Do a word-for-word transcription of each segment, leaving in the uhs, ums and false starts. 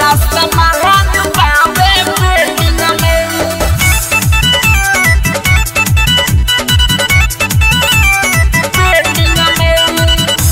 अगिला समाहन बावे पेंडिंग में पेंडिंग में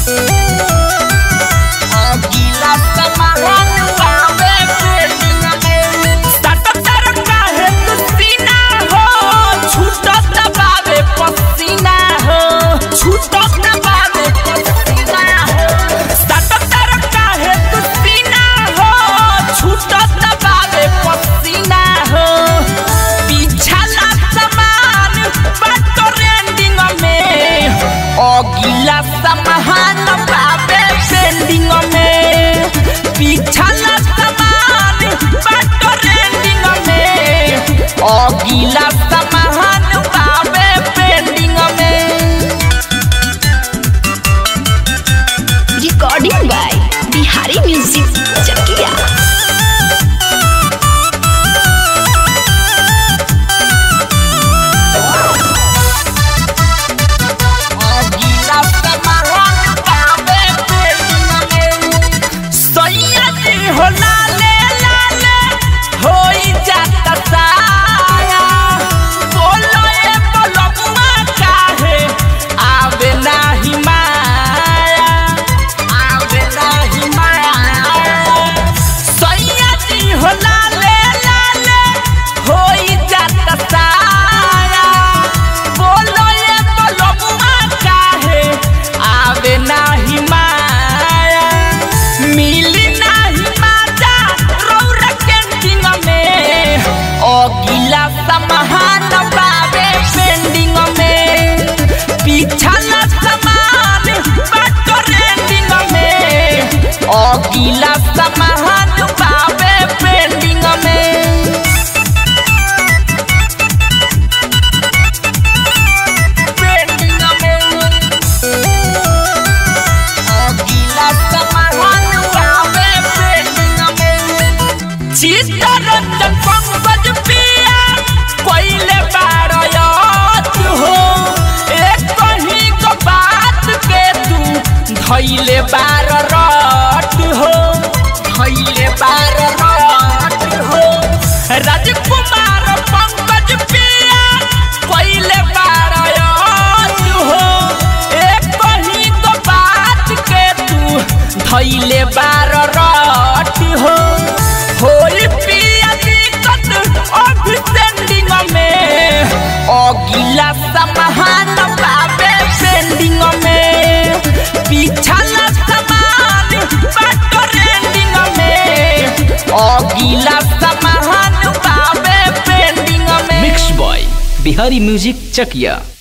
अगिला समाहन बावे पेंडिंग में सटतर काहे सीना हो छूटत बावे पसीना हो छूटत बावे पसीना हो सटतर काहे सीना हो छूटत बावे पसीना हो पिछला सामान बट ट्रेंडिंग में अगिला सामान बावे पेंडिंग में पिछला सामान बट ट्रेंडिंग में अगिला सामान बावे पेंडिंग में recording by Bihari music Chakiya. अगिला समाहन बावे पेंडिंग में सैया जी हो लाले लाले होई जाता साया बोलो ए बोलमुआ काहे आवे नाही माया आवे नाही माया सैया जी हो लाले लाले होई जाता साया बोलो ए बोलमुआ काहे आवे नाही माया मिली नाही माजा रौरा कैंटीन में अगिला समाहन बावे पेंडिंग में पिछला सामान बट ट्रेंडिंग में अगिला समाहन बावे पेंडिंग में पेंडिंग में अगिला समाहन बावे पेंडिंग में चित्तरंजन पंकज पिया कोइले बारयात हो एक कहीं को बात के तू धइले बार रट हो धइले बार रट हो राजकुमार पंकज पिया कोइले बारयात हो एक कहीं को बात के तू धइले बार रट हो होई पिया दिक्कत अभी पेंडिंग में अगिला समाहन बावे पेंडिंग में पिछला सामान बट ट्रेंडिंग में अगिला समाहन बावे पेंडिंग में मिक्स बॉय बिहारी म्यूजिक चकिया।